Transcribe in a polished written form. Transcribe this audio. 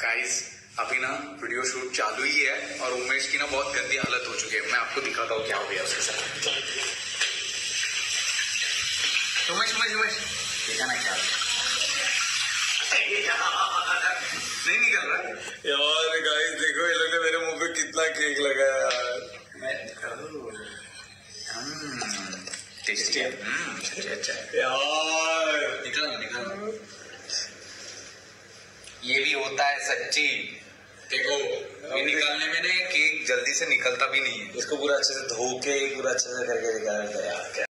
Guys अभी ना video shoot चालू ही है और उमेश की ना बहुत गंदी हालत हो चुकी है। मैं आपको दिखाता हूँ क्या हो गया उसके साथ। उमेश उमेश उमेश देखा ना क्या नहीं निकल रहा यार गाइस देखो ये लोग ने मेरे मुंह पे कितना केक लगाया टेस्टी है। अच्छा यार। निकल ये भी होता है सच्ची। देखो ये निकालने में ना केक जल्दी से निकलता भी नहीं है। इसको पूरा अच्छे से धो के पूरा अच्छे से करके निकालता है यार।